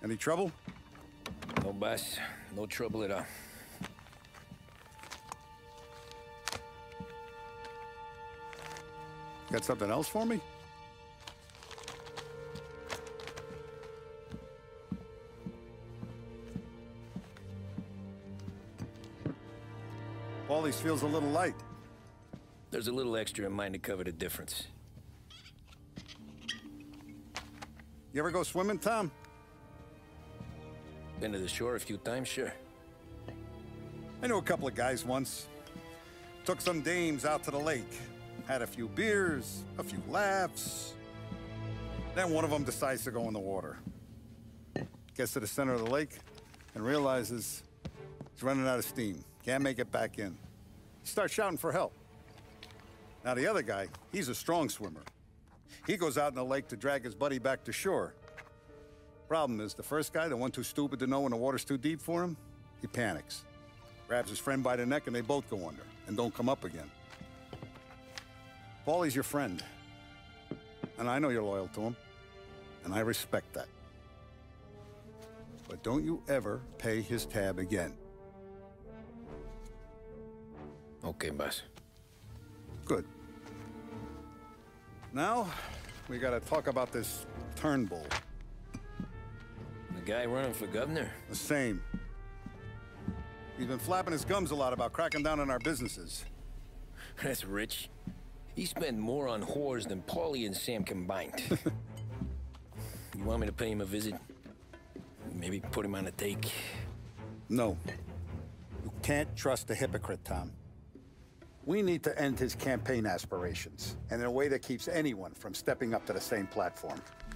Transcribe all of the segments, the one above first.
Any trouble? No, boss. No trouble at all. Got something else for me? Paulie's feels a little light. There's a little extra in mine to cover the difference. You ever go swimming, Tom? Been to the shore a few times, sure. I knew a couple of guys once. Took some dames out to the lake. Had a few beers, a few laughs. Then one of them decides to go in the water. Gets to the center of the lake and realizes he's running out of steam. Can't make it back in. He starts shouting for help. Now the other guy, he's a strong swimmer. He goes out in the lake to drag his buddy back to shore. Problem is, the first guy, the one too stupid to know when the water's too deep for him, he panics. Grabs his friend by the neck and they both go under and don't come up again. Paulie's your friend. And I know you're loyal to him. And I respect that. But don't you ever pay his tab again. Okay, boss. Good. Now, we gotta talk about this Turnbull. The guy running for governor? The same. He's been flapping his gums a lot about cracking down on our businesses. That's rich. He spent more on whores than Paulie and Sam combined. You want me to pay him a visit? Maybe put him on a take? No. You can't trust a hypocrite, Tom. We need to end his campaign aspirations, and in a way that keeps anyone from stepping up to the same platform.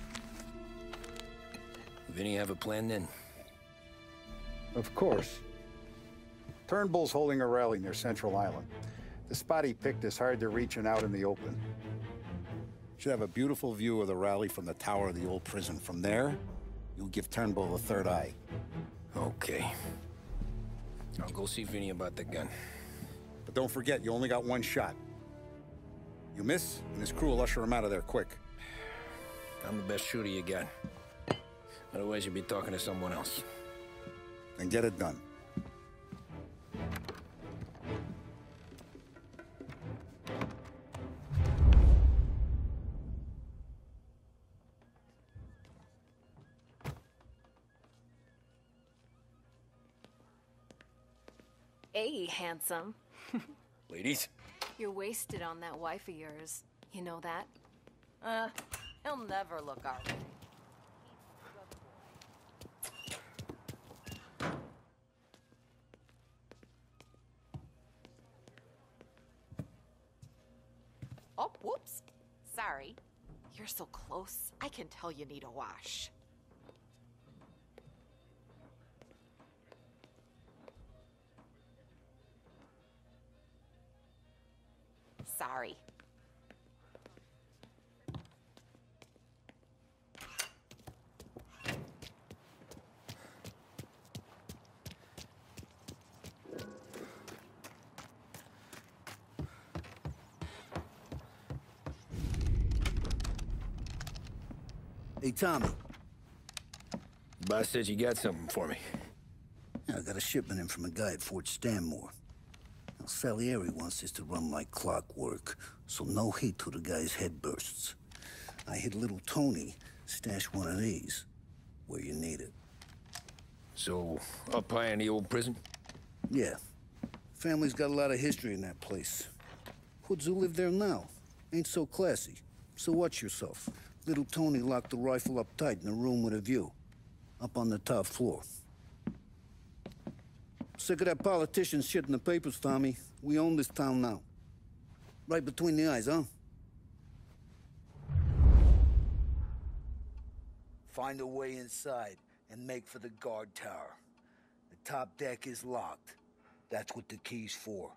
Vinny have a plan then? Of course. Turnbull's holding a rally near Central Island. The spot he picked is hard to reach and out in the open. Should have a beautiful view of the rally from the tower of the old prison. From there, you'll give Turnbull the third eye. Okay. I'll go see Vinny about the gun. But don't forget, you only got one shot. You miss, and his crew will usher him out of there quick. I'm the best shooter you got. Otherwise, you'll be talking to someone else. Then get it done. Hey, handsome. Ladies? You're wasted on that wife of yours. You know that? He'll never look our way. Oh, whoops. Sorry. You're so close, I can tell you need a wash. Sorry. Hey, Tommy. Boss said you got something for me. Yeah, I got a shipment in from a guy at Fort Stanmore. Now, Salieri wants this to run like clockwork, so no heat till the guy's head bursts. I hit little Tony, stash one of these where you need it. So, up high in the old prison? Yeah. Family's got a lot of history in that place. Hoods who live there now. Ain't so classy. So watch yourself. Little Tony locked the rifle up tight in a room with a view. Up on the top floor. Sick of that politician shit in the papers, Tommy. We own this town now. Right between the eyes, huh? Find a way inside and make for the guard tower. The top deck is locked. That's what the key's for.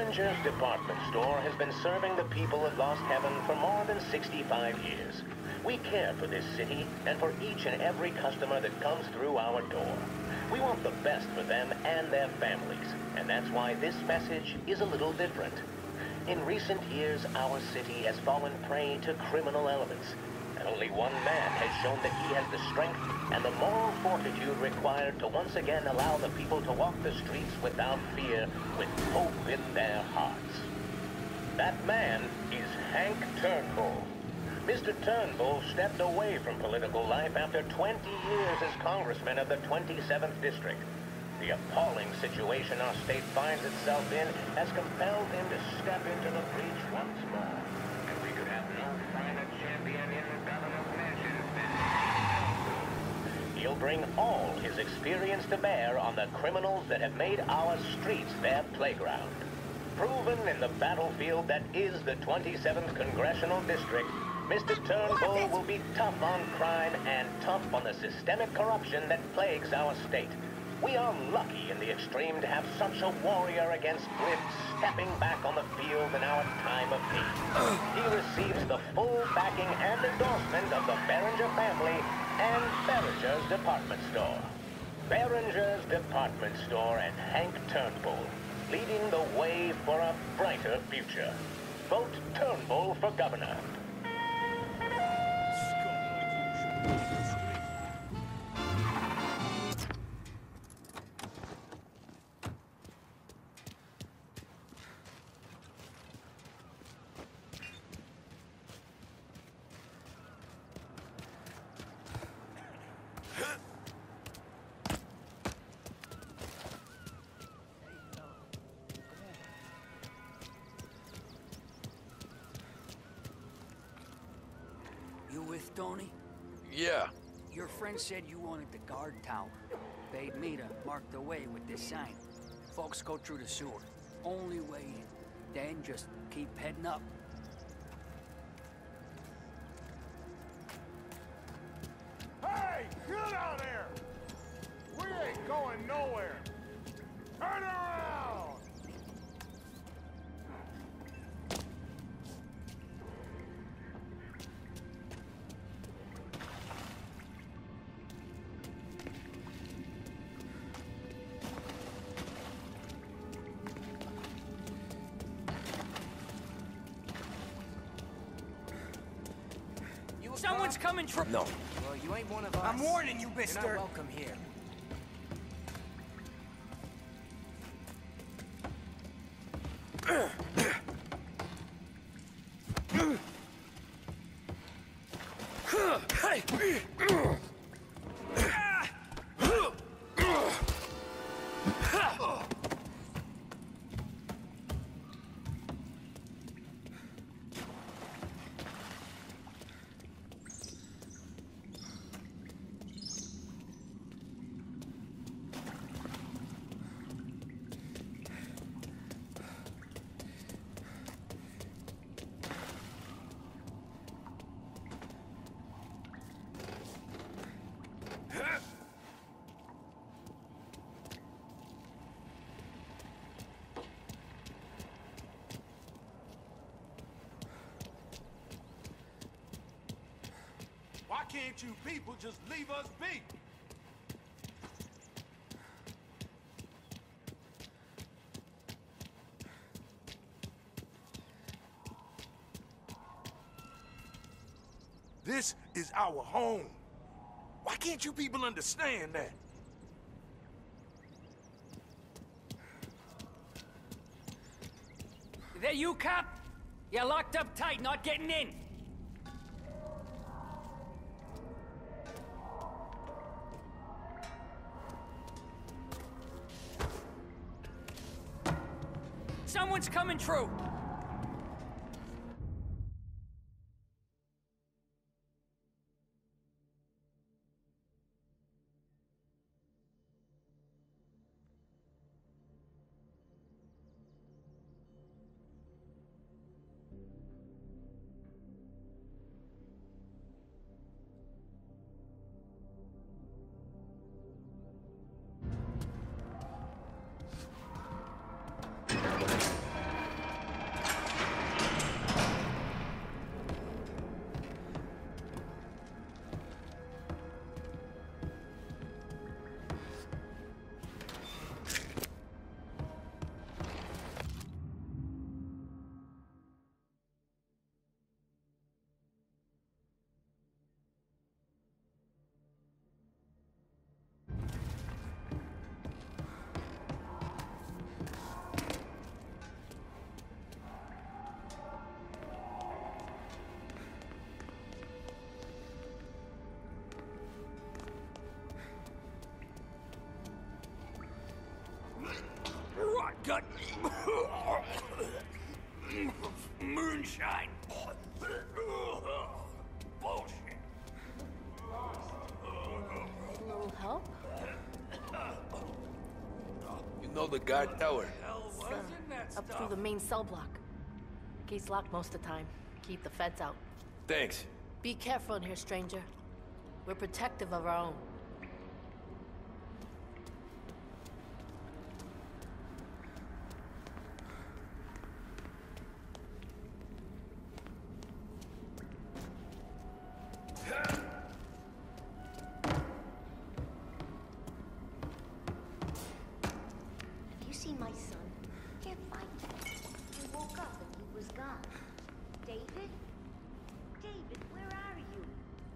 Behringer's department store has been serving the people of Lost Heaven for more than 65 years. We care for this city and for each and every customer that comes through our door. We want the best for them and their families, and that's why this message is a little different. In recent years, our city has fallen prey to criminal elements, and only one man has shown that he has the strength and the moral fortitude required to once again allow the people to walk the streets without fear, with hope in their hearts. That man is Hank Turnbull. Mr. Turnbull stepped away from political life after 20 years as congressman of the 27th District. The appalling situation our state finds itself in has compelled him to step into the breach once more. And we could have no finer champion in the governor's mansion than... He'll bring all his experience to bear on the criminals that have made our streets their playground. Proven in the battlefield that is the 27th Congressional District, Mr. Turnbull will be tough on crime and tough on the systemic corruption that plagues our state. We are lucky in the extreme to have such a warrior against grid stepping back on the field in our time of need. He receives the full backing and endorsement of the Behringer family and Behringer's department store. Behringer's department store and Hank Turnbull, leading the way for a brighter future. Vote Turnbull for governor. You with Tony? Yeah. Your friend said you wanted the guard tower. Paid me to mark the way with this sign. Folks go through the sewer. Only way in. Then just keep heading up. Hey! Get out there! We ain't going nowhere! Turn around! Someone's coming from... No. Well, you ain't one of us. I'm warning you, mister. You're not welcome here. Why can't you people just leave us be? This is our home. Why can't you people understand that? Is that you, cop? You're locked up tight, not getting in. Someone's coming through. got moonshine. Bullshit. A little help? You know the guard tower? Up through the main cell block. Gate's locked most of the time. Keep the feds out. Thanks. Be careful in here, stranger. We're protective of our own. Have you seen my son? Can't find him. He woke up and he was gone. David? David, where are you?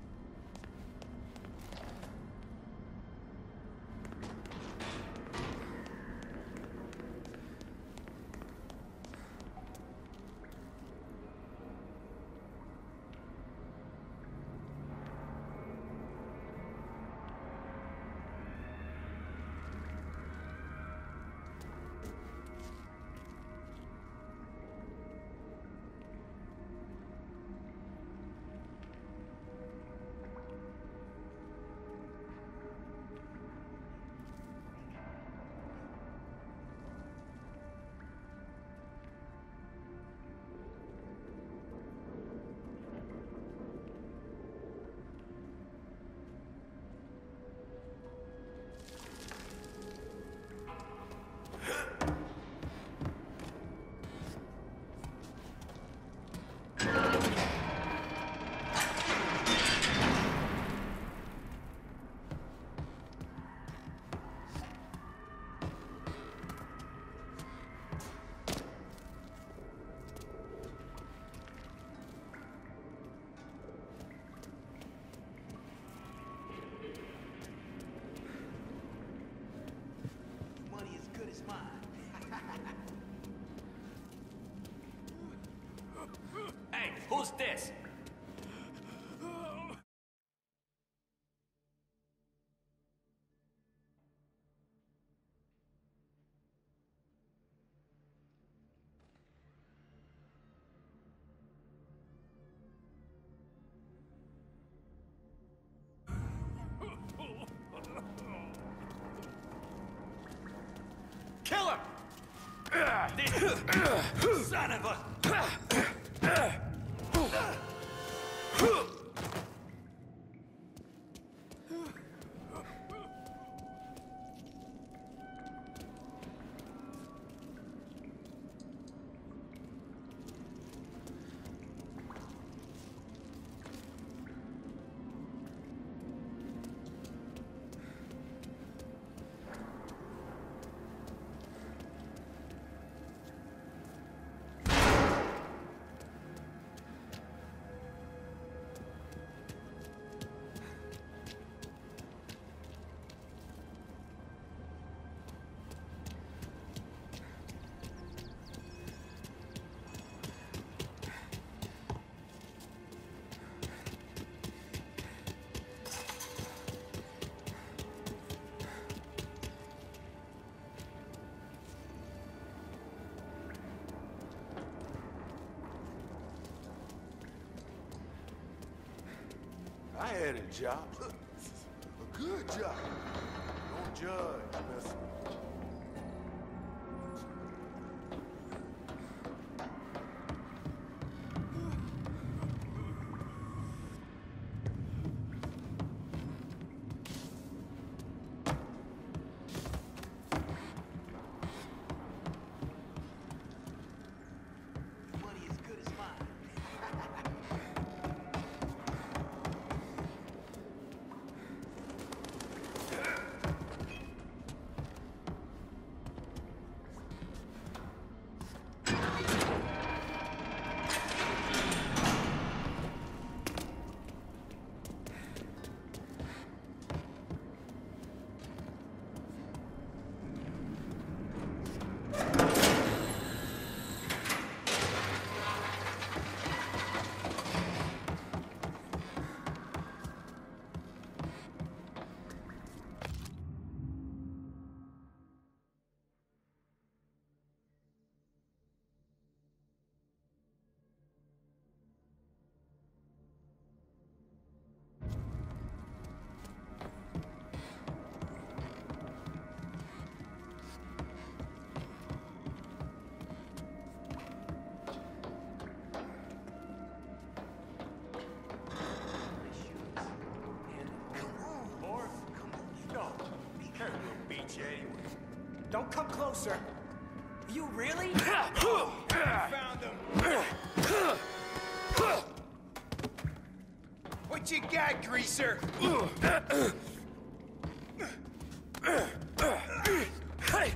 Hey, who's this? Kill him! Son of a... I had a job. A good job. Don't judge, mister. hate you anyway. Don't come closer. You really? Found him. What you got, greaser? Hey!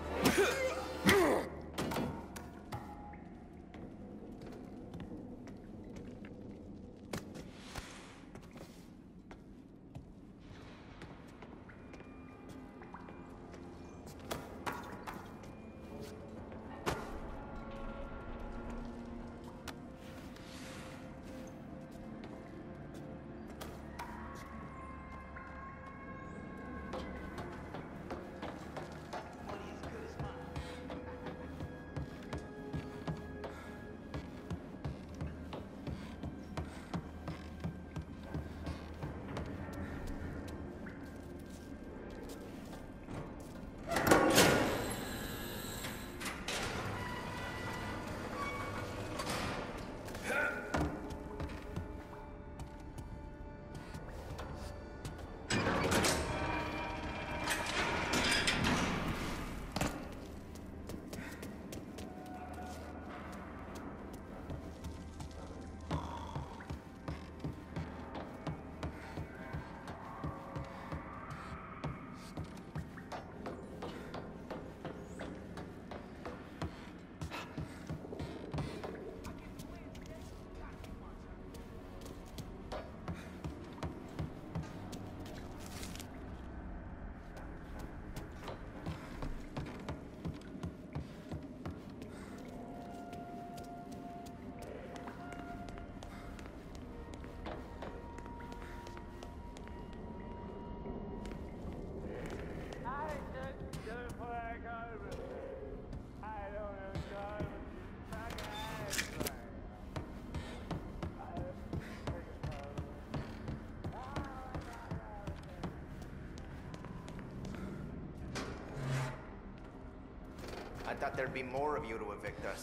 I thought there'd be more of you to evict us.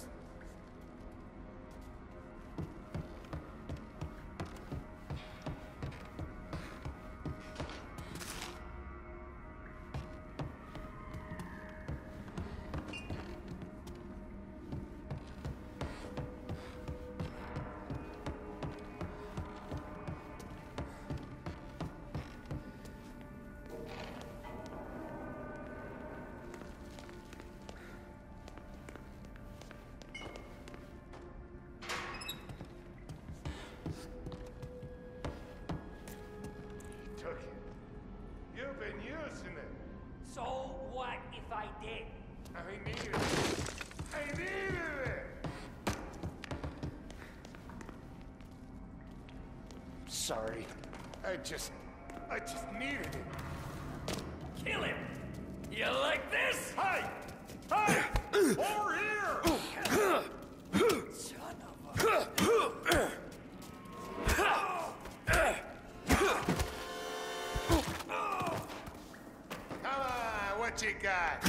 You've been using it. So what if I did? I needed it. I needed it. Sorry. I just needed it. Kill him! You like this? Hey! Hey! Over here! Son of a... Come on, what you got?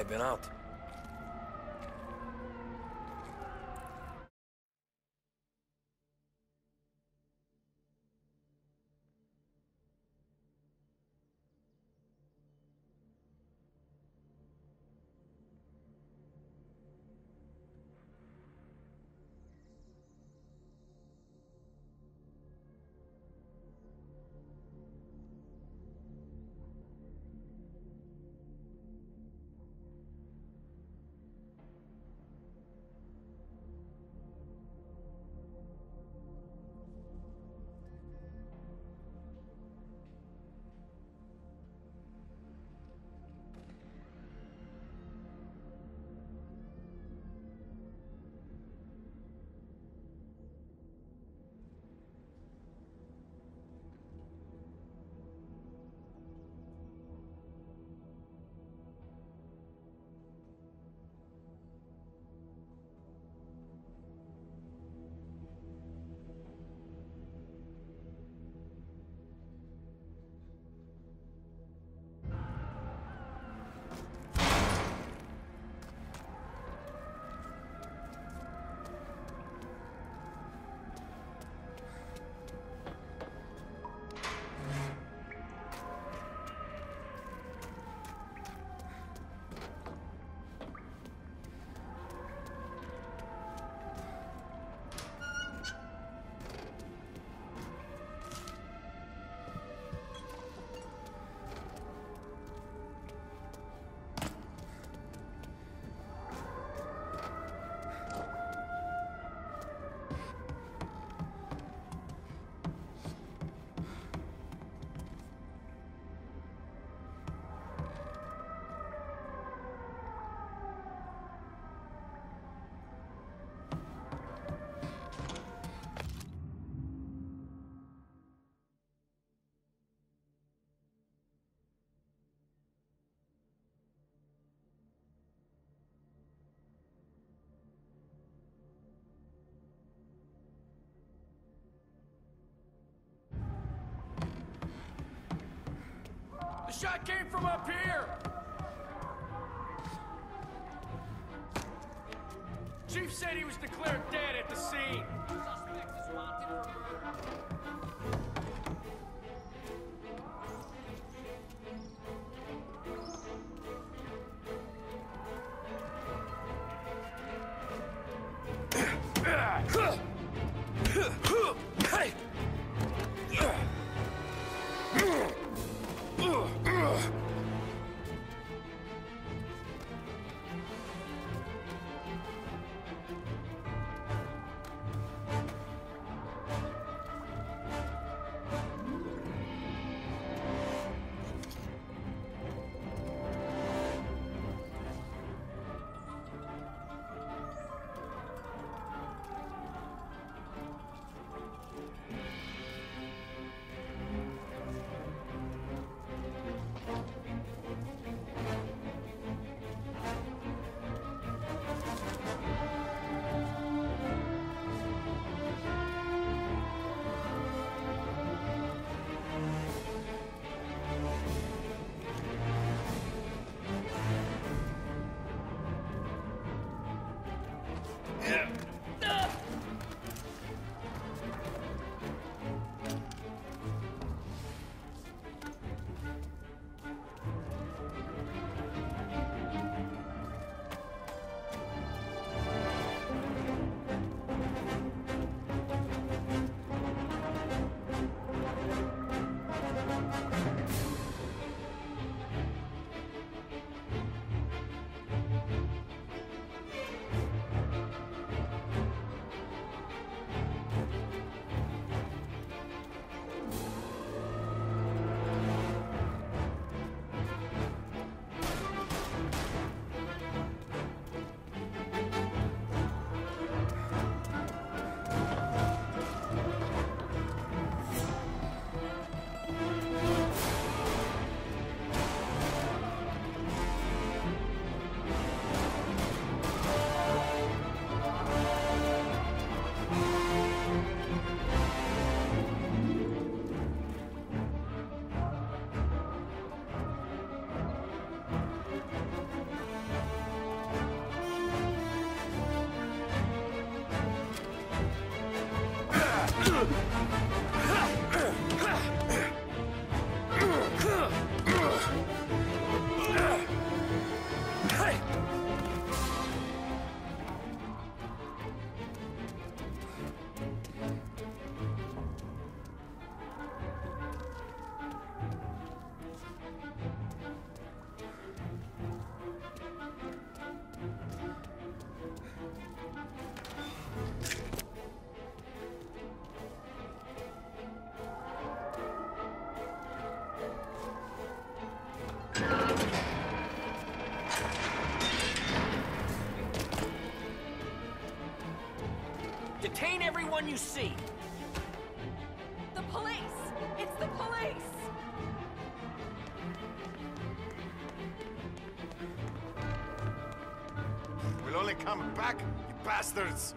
I've been out. The shot came from up here! Chief said he was declared dead at the scene. Suspect is wanted for murder. Detain everyone you see! The police! It's the police! We'll only come back, you bastards!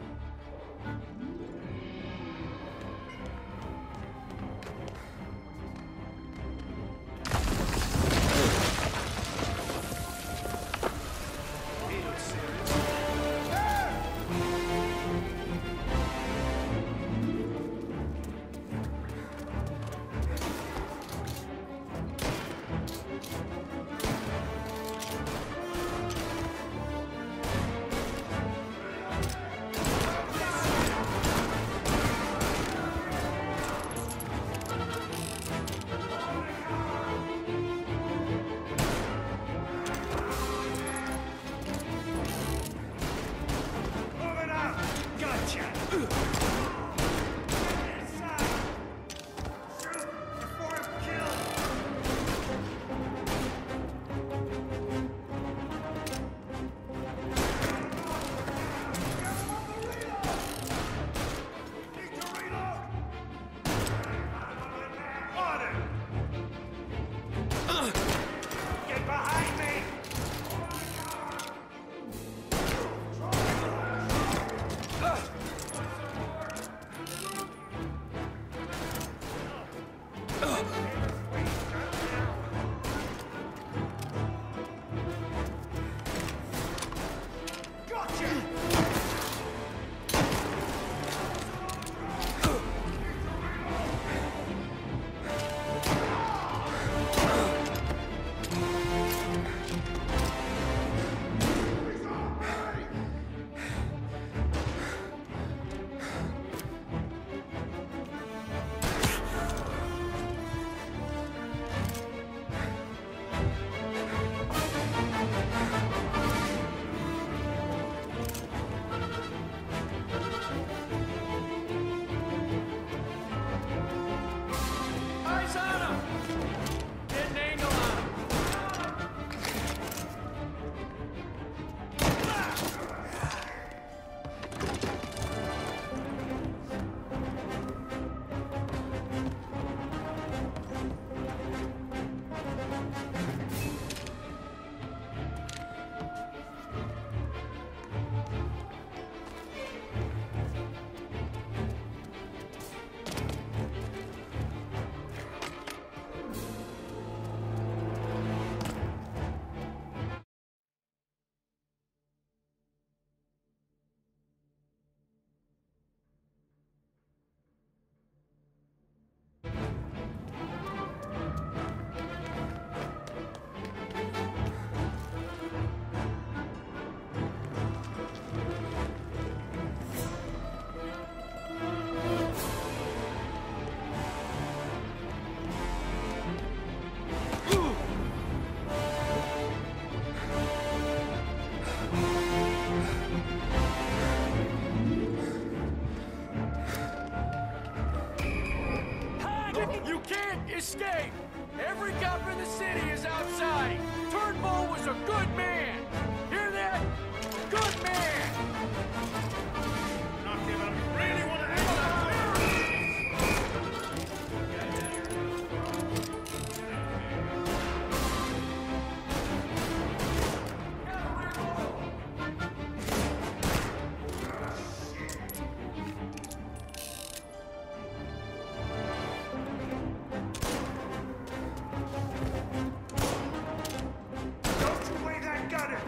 You can't escape! Every cop in the city is outside! Turnbull was a good man! Hear that? Good man! Not giving up. Really want to hang Don't you wave that gunner!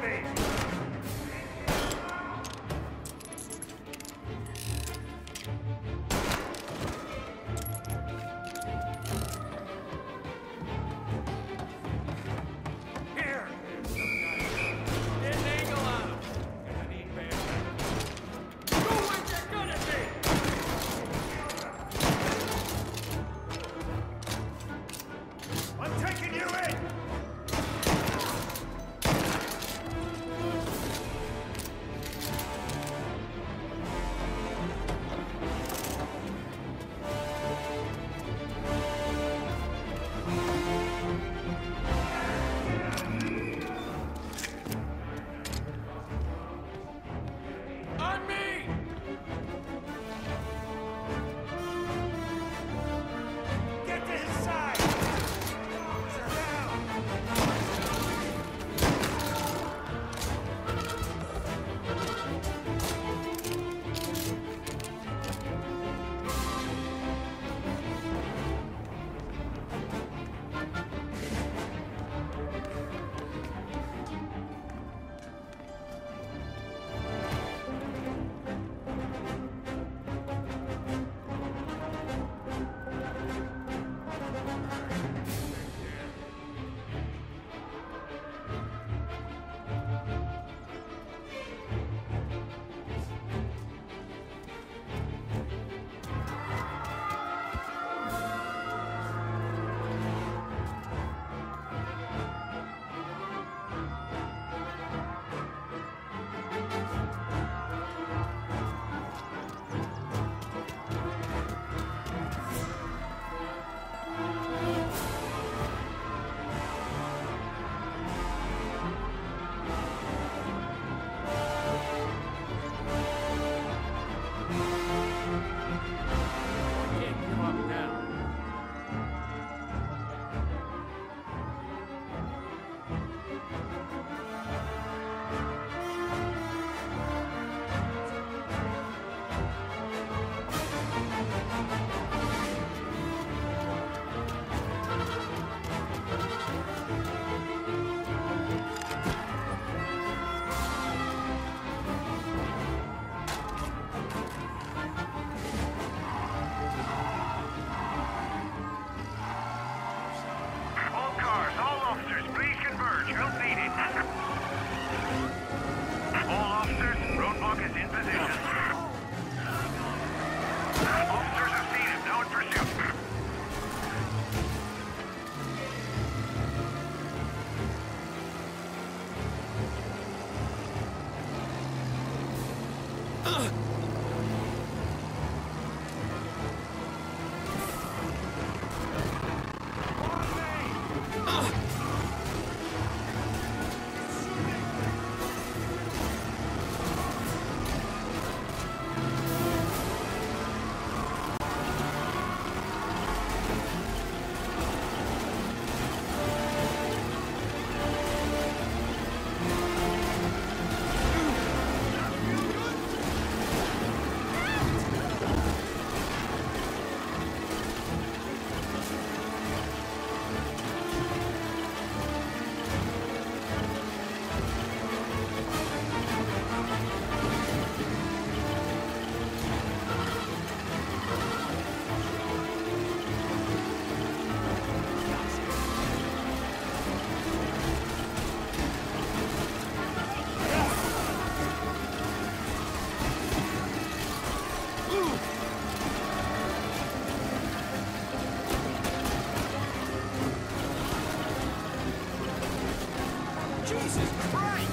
Jesus Christ!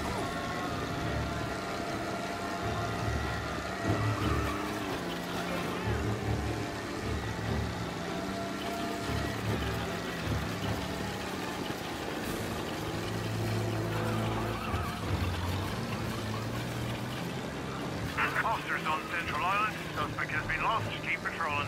Officers on Central Island. Suspect has been lost. Keep patrolling.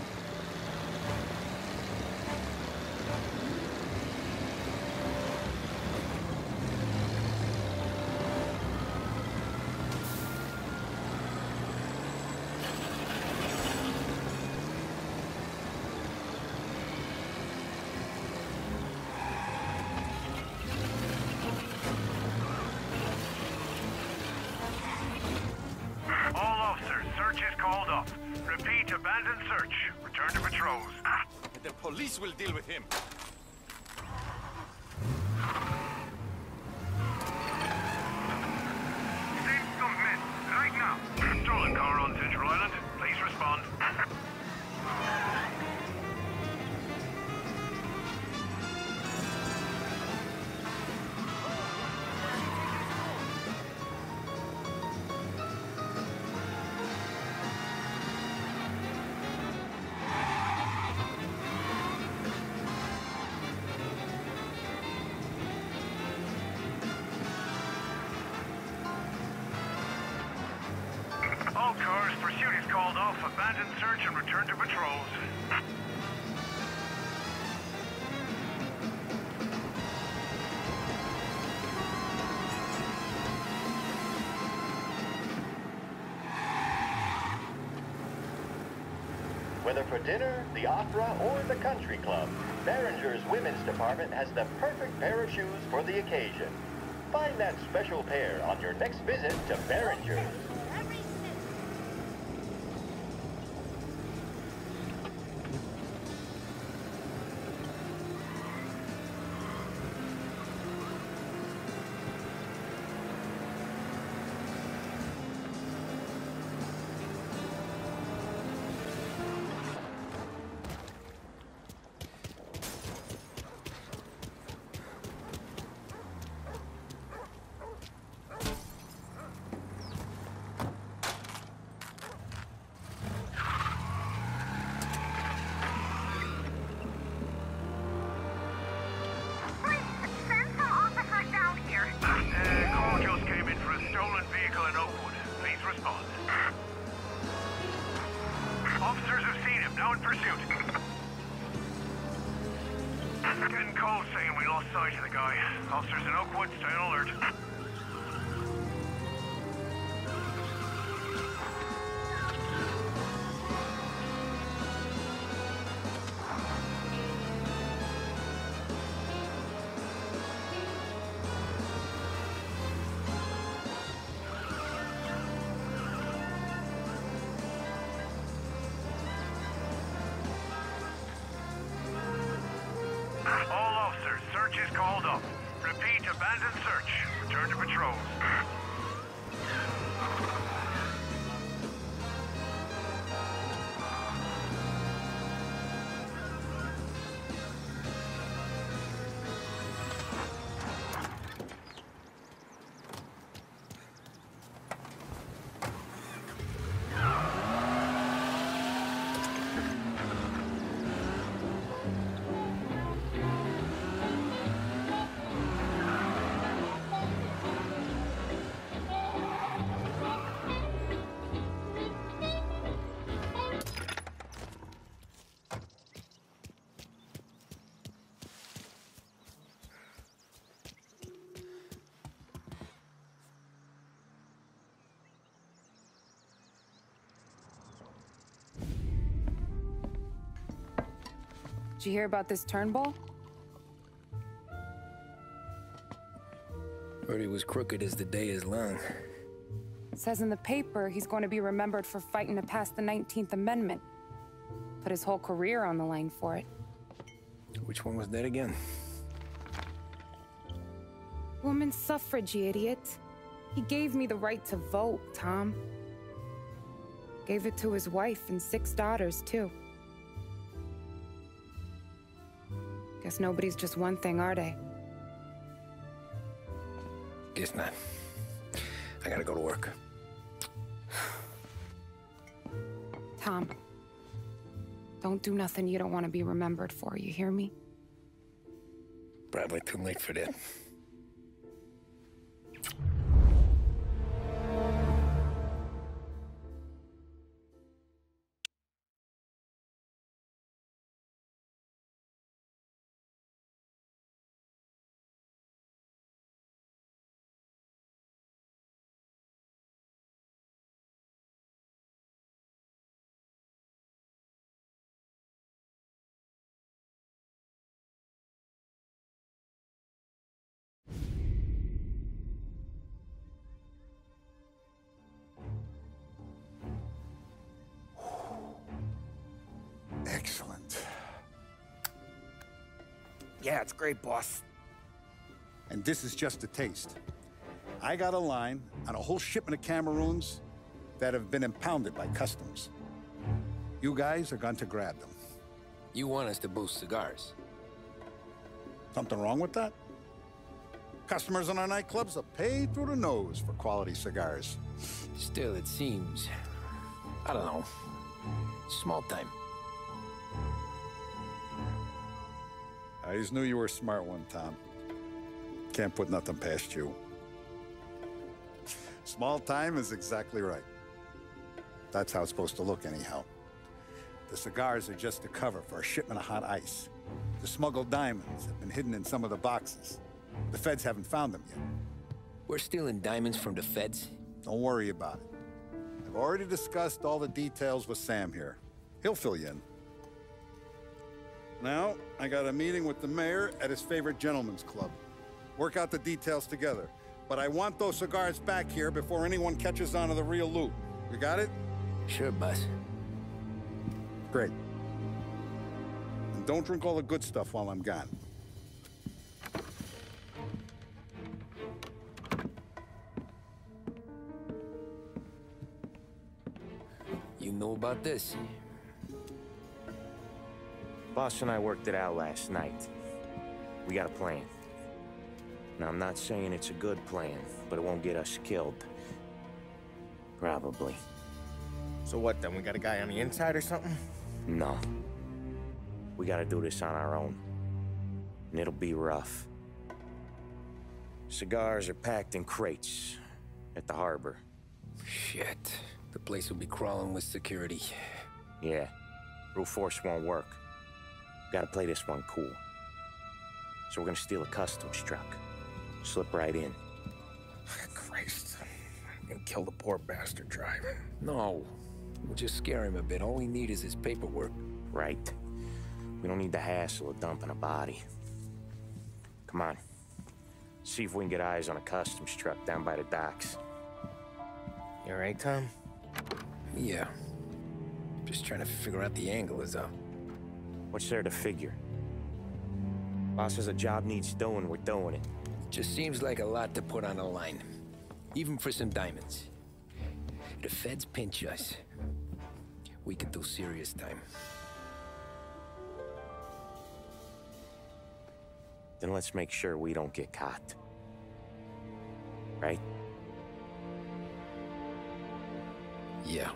All officers, search is called off. Repeat, abandon search. Return to patrols. The police will deal with him. Send some men, right now. Stolen car on Central Island. Please respond. All cars, pursuit is called off. Abandon search and return to patrols. Whether for dinner, the opera, or the country club, Behringer's Women's Department has the perfect pair of shoes for the occasion. Find that special pair on your next visit to Behringer's. Call just came in for a stolen vehicle in Oakwood. Please respond. Officers have seen him, now in pursuit. Getting calls saying we lost sight of the guy. Officers in Oakwood, stay on alert. All officers, search is called off. Repeat, abandon search. Return to patrols. Did you hear about this Turnbull? Heard he was crooked as the day is long. It says in the paper he's going to be remembered for fighting to pass the 19th Amendment. Put his whole career on the line for it. Which one was that again? Women's suffrage, you idiot. He gave me the right to vote, Tom. Gave it to his wife and 6 daughters, too. Guess nobody's just one thing, are they? Guess not. I gotta go to work. Tom, don't do nothing you don't want to be remembered for, you hear me? Probably too late for that. Excellent. Yeah, it's great, boss. And this is just a taste. I got a line on a whole shipment of Cameroons that have been impounded by customs. You guys are going to grab them. You want us to boost cigars? Something wrong with that? Customers in our nightclubs are paid through the nose for quality cigars. Still, it seems... I don't know. Small time. I just knew you were a smart one, Tom. Can't put nothing past you. Small time is exactly right. That's how it's supposed to look anyhow. The cigars are just a cover for a shipment of hot ice. The smuggled diamonds have been hidden in some of the boxes. The feds haven't found them yet. We're stealing diamonds from the feds? Don't worry about it. I've already discussed all the details with Sam here. He'll fill you in. Now, I got a meeting with the mayor at his favorite gentleman's club. Work out the details together. But I want those cigars back here before anyone catches on to the real loot. You got it? Sure, boss. Great. And don't drink all the good stuff while I'm gone. You know about this? Boss and I worked it out last night. We got a plan. Now, I'm not saying it's a good plan, but it won't get us killed. Probably. So what, then? We got a guy on the inside or something? No. We gotta do this on our own. And it'll be rough. Cigars are packed in crates at the harbor. Shit. The place will be crawling with security. Yeah. Brute force won't work. Gotta play this one cool. So we're gonna steal a customs truck. Slip right in. Christ. And kill the poor bastard driver. No. We'll just scare him a bit. All we need is his paperwork. Right. We don't need the hassle of dumping a body. Come on. See if we can get eyes on a customs truck down by the docks. You all right, Tom? Yeah. Just trying to figure out the angle is up. What's there to figure? Boss says a job needs doing, we're doing it. Just seems like a lot to put on the line. Even for some diamonds. If the feds pinch us, we could do serious time. Then let's make sure we don't get caught. Right? Yeah.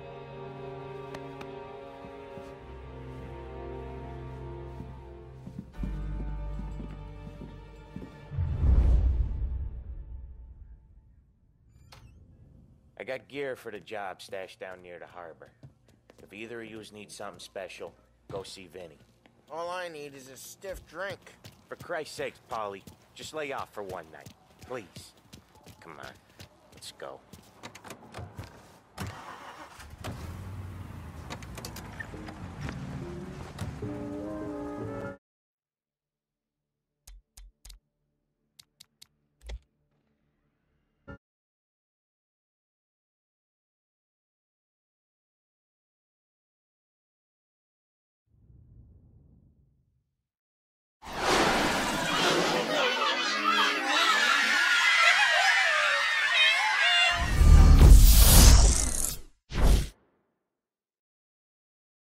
I got gear for the job stashed down near the harbor. If either of yous need something special, go see Vinny. All I need is a stiff drink. For Christ's sakes, Polly, just lay off for one night. Please. Come on, let's go.